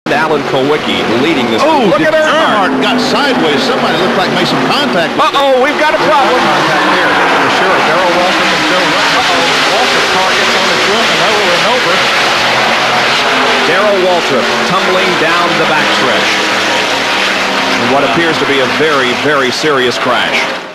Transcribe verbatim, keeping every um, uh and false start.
Alan Kowicki leading this. Oh, look at Earnhardt. Earnhardt got sideways. Somebody looked like made some contact. Uh-oh, we've got a problem. Contact here, for sure. Darrell Welcome and Joe. Uh-oh, Waltrip car gets on his roof and over and over. Darrell Waltrip tumbling down the backstretch in what appears to be a very, very serious crash.